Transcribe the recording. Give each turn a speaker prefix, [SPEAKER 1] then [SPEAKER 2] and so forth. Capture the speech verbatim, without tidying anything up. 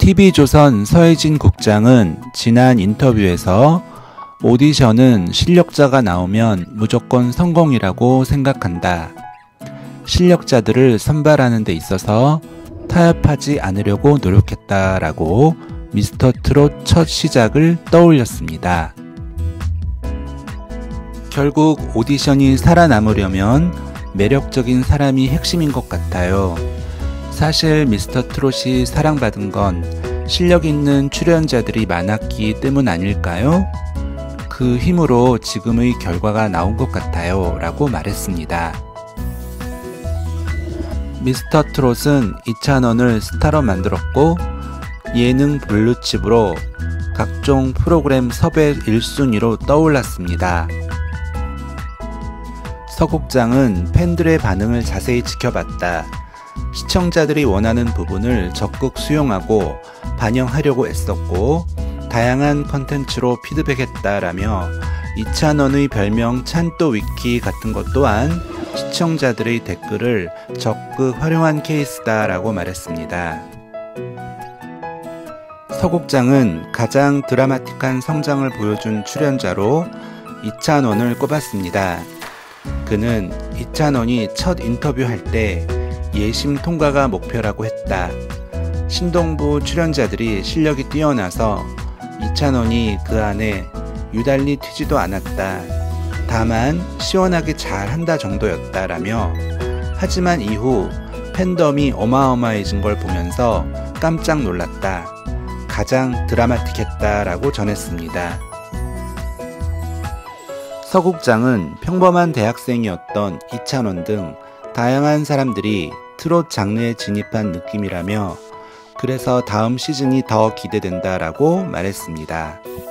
[SPEAKER 1] 티비조선 서혜진 국장은 지난 인터뷰에서 오디션은 실력자가 나오면 무조건 성공이라고 생각한다. 실력자들을 선발하는 데 있어서 타협하지 않으려고 노력했다라고 미스터트롯 첫 시작을 떠올렸습니다. 결국 오디션이 살아남으려면 매력적인 사람이 핵심인 것 같아요. 사실 미스터트롯이 사랑받은 건 실력 있는 출연자들이 많았기 때문 아닐까요? 그 힘으로 지금의 결과가 나온 것 같아요 라고 말했습니다. 미스터트롯은 이찬원을 스타로 만들었고 예능 블루칩으로 각종 프로그램 섭외 일 순위로 떠올랐습니다. 서 국장은 팬들의 반응을 자세히 지켜봤다. 시청자들이 원하는 부분을 적극 수용하고 반영하려고 애썼고 다양한 컨텐츠로 피드백했다라며 이찬원의 별명 찬또 위키 같은 것 또한 시청자들의 댓글을 적극 활용한 케이스다라고 말했습니다. 서 국장은 가장 드라마틱한 성장을 보여준 출연자로 이찬원을 꼽았습니다. 그는 이찬원이 첫 인터뷰할 때 예심 통과가 목표라고 했다. 신동부 출연자들이 실력이 뛰어나서 이찬원이 그 안에 유달리 튀지도 않았다. 다만 시원하게 잘한다 정도였다라며 하지만 이후 팬덤이 어마어마해진 걸 보면서 깜짝 놀랐다. 가장 드라마틱했다라고 전했습니다. 서 국장은 평범한 대학생이었던 이찬원 등 다양한 사람들이 트롯 장르에 진입한 느낌이라며 그래서 다음 시즌이 더 기대된다라고 말했습니다.